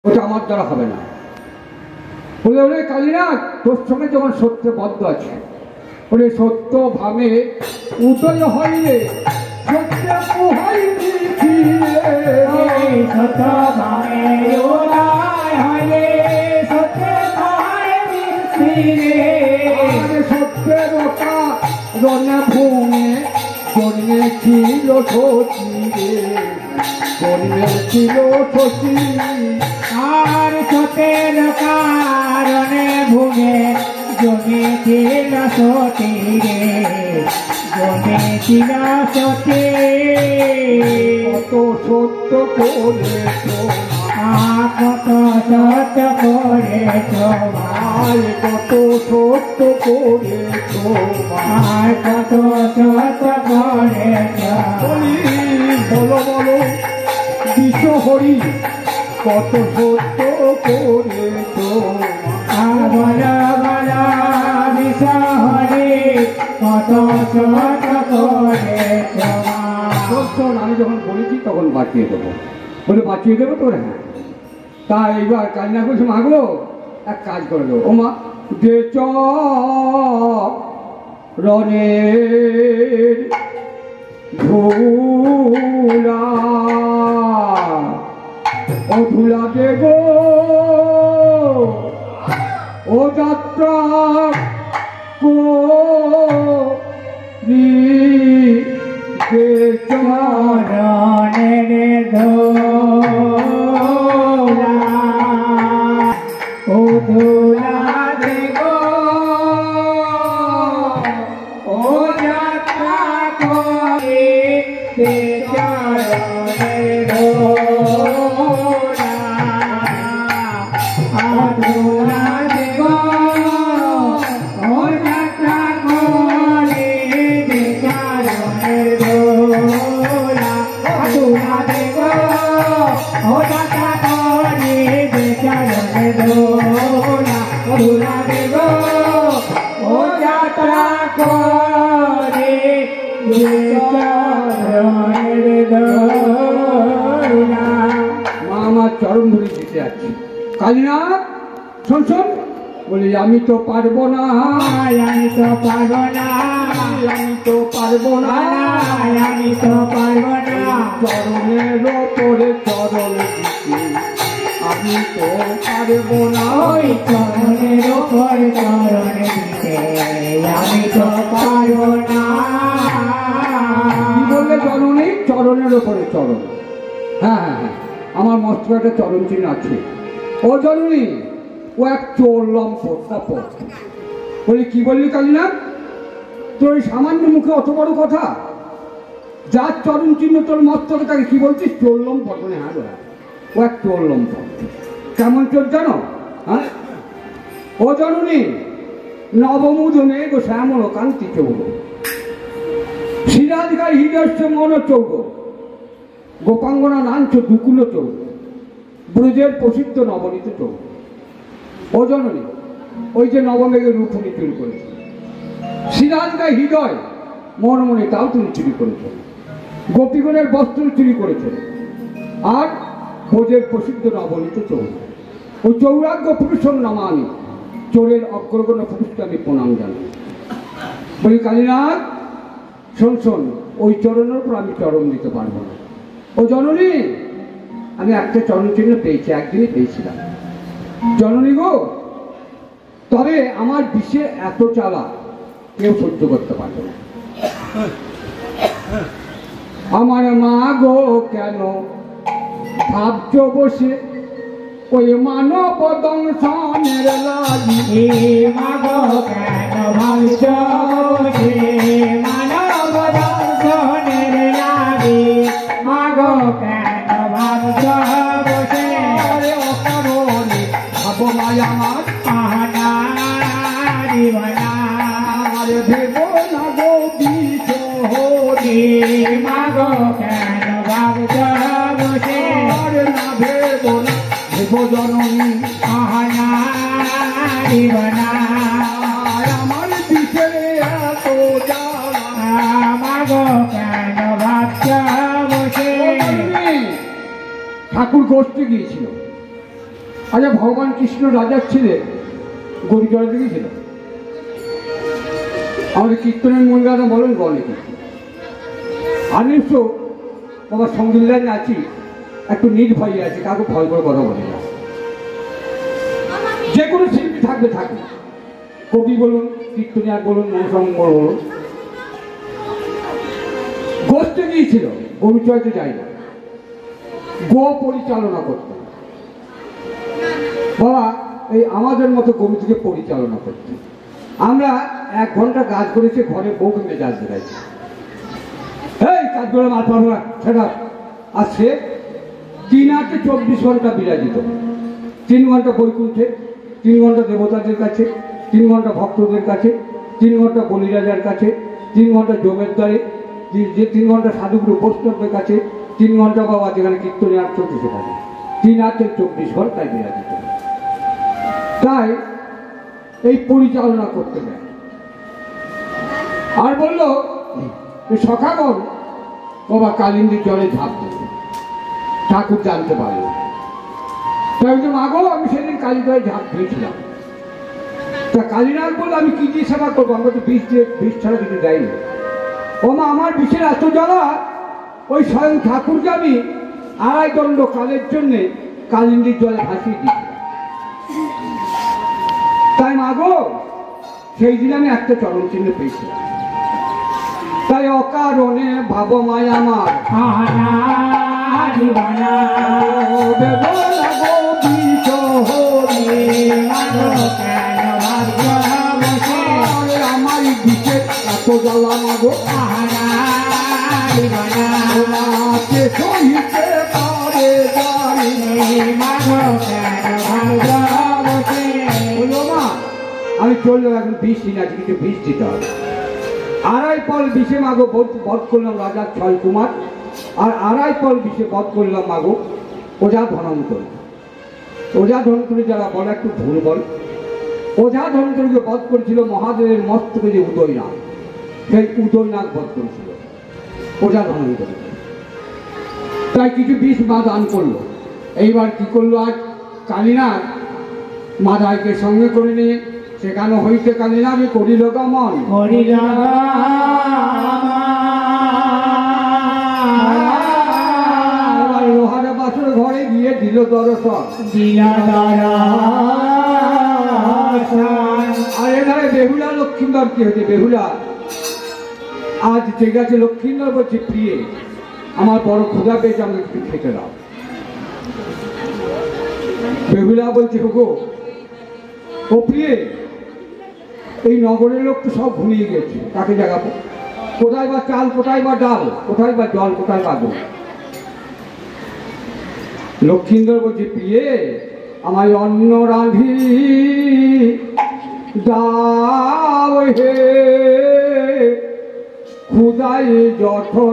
ওটা আমার দ্বারা হবে না। বলে ওরে কালীনাথ, তোর সঙ্গে যখন সত্য বদ্ধ আছে, ওরে সত্য ভাবে উদয় হইলে সত্য হইনি সত্য ভাবে উদয় হইলে সত্য হইনি সত্যের রণে ভূমে জন্মেছিল শশী জন্মেছিল শশী আর সত্যের কারণে ভূমে জমেছিল সতী জমেছিল সতী কত সত্য করেছ কত সত্য করেছ আর কত সত্য করেছ আর কত সত্য করেছ বলো বলো বিশ্ব হরি কত সত্য করেছ বল বল বিশ্ব হরি কত সত্য করেছ। আমি যখন বলেছি তখন বাঁচিয়ে দেবো, বলে বাঁচিয়ে দেবো তোর। হ্যাঁ, তা এইবার কান্না করছে, মাগো এক কাজ করে দেবো। ও মা, যে রণের ধুলা ও ধুলা দেব ও যাত্রা চরণের ধুলা ও ধুলা দেব ও যাত্রা করে চরণের ধুলা ধুলা দেব ও যাত্রা করে চরণের ধুলা ধুলা দেব ও যাত্রা করে চরণের ধুলা ধুলা দেব ও যাত্রা করে চরণের ধুলা। মা আমার চরণ ধরে দিতে যাচ্ছি। কালীনাথ শোন শোন, বলি আমি তো পারবো না, আমি তো পারবো না, আমি তো পারবো না, আমি তো পারবো না চরণের ওপরে চরণ দিতে আমি তো পারবো না, ওই চরণের ওপর চরণ দিতে আমি তো পারবো না। কি বললে জননী? চরণের ওপরে চরণ। হ্যাঁ হ্যাঁ হ্যাঁ, আমার মস্তকে একটা চরণ চিহ্ন আছে। ও জননী, ও এক চোর লম্প কপট। বলি কি বললি কালীনাথ? তোর এই সামান্য মুখে অত বড় কথা? যার চরণ চিহ্ন তোর মস্তকে তাকে কি বলছিস? চোর লম্পট? মানে হ্যাঁ, ও এক চোর লম্পট। কেমন চোর জানো? হ্যাঁ, ও জননী, নবমুদনে গো শ্যামল কান্তি চৌর সিরাজগার হৃদস্য মন চৌর গোপাঙ্গনা নাঞ্চ দুকুল চৌর ব্রজের প্রসিদ্ধ নবনীত চৌর। ও জননী, ওই যে নবমেঘের রূপনী চুরি করেছে, সিরাজগায় হৃদয় মন মনে তাও তুমি চুরি করেছে, গোপীগণের বস্ত্র চুরি করেছে, আর ব্রজের প্রসিদ্ধ নবনীত চৌর। ওই চৌরাগ্য পুরুষম নামানি, চোরের অগ্রগণ্য পুরুষকে আমি প্রণাম জানাই। বলি কালীনাথ শোন শোন, ওই চরণের উপর আমি চরণ দিতে পারবো না। ও জননী, আমি একটা চরণ চিহ্ন পেয়েছি, একদিনই পেয়েছিলাম জননী গো, তবে আমার বিষে এত চালা কেউ সহ্য করতে পারবে না। আমার মা গো কেন ভাবছ বসে ওই মানব দংশনের লাগি, মাগো কেন ভাবছ যে মানব দর্শনের লাগি, মাগো কেন ভাবছ বসে অকারণে ভাব মায় আমার আহনা দিবনা ভেব না গো বিষ হরি, মাগো কেন ভাবছ বসে না ভেব না ভেব জননী আহনা দিবনা আমার বিষে এত জ্বালা, মাগো কেন ভাবছ বসে। ঠাকুর গোষ্ঠী গিয়েছিল, আচ্ছা, ভগবান কৃষ্ণ রাজার ছেলে গরু চড়াতে গিয়েছিল। আমাদের কীর্তনের মহিলারা বলেন বলে কি আনিস তো বাবা সঙ্গীত লাইনে আছি, একটু নির্ভয় আছে, কাউকে ভয় করে কথা বলে না। যে কোনো শিল্পী থাকবে থাকবে, কবি বলুন, কীর্তনিয়ার বলুন, মনসঙ্গর বলুন, গোষ্ঠে গিয়েছিল, গরু চড়াতে যায় না, গো পরিচালনা করতে। বাবা এই আমাদের মতো গরুটিকে পরিচালনা করতে। আমরা 1 ঘন্টা কাজ করেছি, ঘরে বউকে মেজাজ দেখাইছি, এই কাজ করে মার পারবো না সেটা। আর সে 3/24 ঘন্টা বিরাজিত, 3 ঘন্টা বৈকুণ্ঠে, 3 ঘন্টা দেবতাদের কাছে, 3 ঘন্টা ভক্তদের কাছে, 3 ঘন্টা বলিরাজার কাছে, 3 ঘন্টা জমের দ্বারে, যে 3 ঘন্টা সাধুগুরু বৈষ্ণবের কাছে, 3 ঘন্টা বাবা যেখানে কীর্তনিয়ার চলছে সেখানে, 3/24 ঘন্টায় বিরাজিত। তাই এই পরিচালনা করতে দেয়। আর বলল সখাগণ বাবা কালিন্দীর জলে ঝাঁপ দেবে, ঠাকুর জানতে পারল। তাই বলছে মাগো আমি সেদিন কালীদয়ে ঝাঁপ দিয়েছিলাম। তা কালীনাথ বললো আমি কি দিয়ে সেবা করবো, আমরা তো বিষ ছাড়া কিছু দেয়নি। ও মা আমার বিষের এত জ্বালা, ওই স্বয়ং ঠাকুরকে আমি 2.5 দণ্ড কালের জন্যে কালিন্দীর জলে ভাসিয়ে দিয়েছিলাম। তাই মাগো সেই দিন আমি একটা চরণ চিহ্ন পেয়েছিলাম। তাই অকারণে ভাব মায় আমার আমার দিকে এত জ্বালা মাগো সহিতে পারে আমি চললাম, এখন বিষ দিন আছে, কিছু বিষ দিতে হবে। 2.5 পল বিষে মাগো বধ করলাম রাজা ছয় কুমার, আর 2.5 পল বিষে বধ করলাম মাগো ওঝা ধনন্তরী। ওঝা ধনন্তরী যারা বলে একটু ভুল বল, ওঝা ধনন্তরীকে বধ করেছিল মহাদেবের মস্তকে যে উদয়নাগ, সেই উদয়নাগ বধ করেছিল ওঝা ধনন্তরী। তাই কিছু বিষ মা দান করলো। এইবার কি করলো, আজ কালীনাথ মাদাইকে সঙ্গে করে নিয়ে সেখানে হইতে কালীনাথ করিল গমন, লোহারে বাসুর ঘরে গিয়ে দিল দর্শন। আর এখানে বেহুলা লক্ষ্মীন্দর কি হয়েছে, বেহুলা আজ ঠিক আছে, লক্ষ্মীন্দর বলছে প্রিয়ে আমার বড় ক্ষুধা পেয়েছে, আমাকে একটু খেতে দাও। বেহুলা বলছে গো ও প্রিয়ে, এই নগরের লোক তো সব ঘুমিয়ে গেছে, কাকে জাগাবো, কোথায় বা চাল, কোথায় বা ডাল, কোথায় বা জল, কোথায় বা দুধ। লক্ষ্মীন্দর বলছে প্রিয়ে আমায় অন্ন রাঁধি দাও হে, ক্ষুদায় জঠর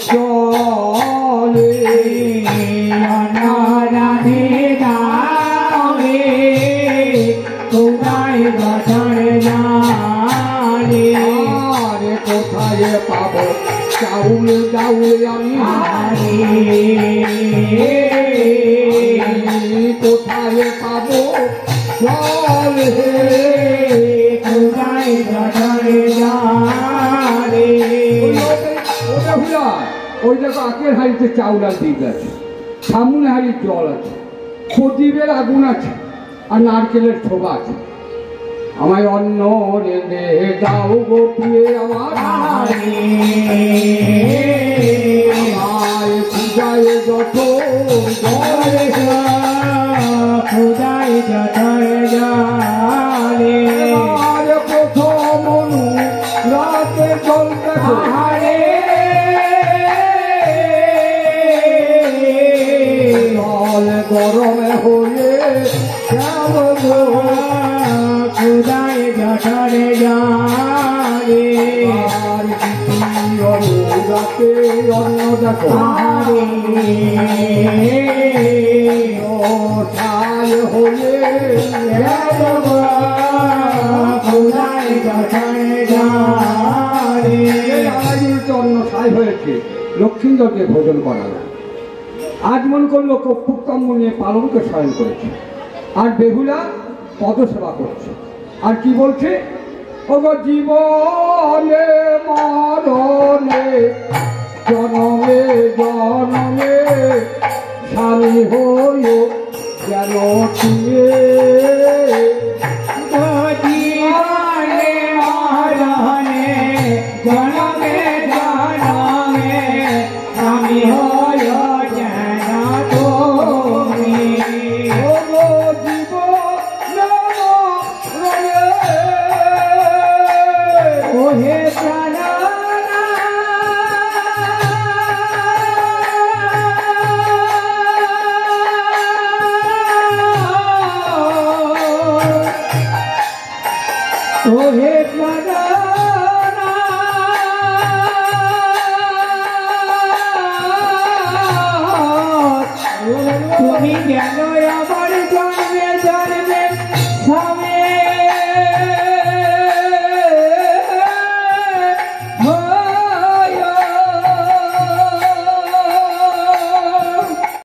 চলে অন্ন রাঁধি দাও হে, ক্ষুদায় জঠর চলে। আরে কোথায় পাবো চাউল চাউল আমি, কোথায় পাবো জল হে, ক্ষুদায় জঠর চলে। ওই দেখো আখের হাড়িতে চাউল আর দিক আছে, সামনে হাড়ির জল আছে, প্রদীপের আগুন আছে, আর নারকেলের ছোবা আছে। আমায় অন্ন রেঁধে দাও গো প্রিয়ে আমার, আমায় পূজায় যত ক্ষুদায় জঠর চলে। আর প্রথম মনু রাতে জল দেখো, জল গরমে হয়ে ক্ষুদায় জঠর চলে। আর রাতে অন্ন দেখো, ঠায় হয়ে ক্ষুদায় জঠর চলে। অন্ন ছাই হয়েছে, লক্ষ্মীন্দরকে ভোজন করালো। আজ মন করলো কর্পূর কম্বল নিয়ে পালনকে শয়ন করেছে। আর বেহুলা পদসেবা করছে। আর কি বলছে? ওগো জীবনে মরণে জনমে জনমে স্বামী হইও যেন তুমি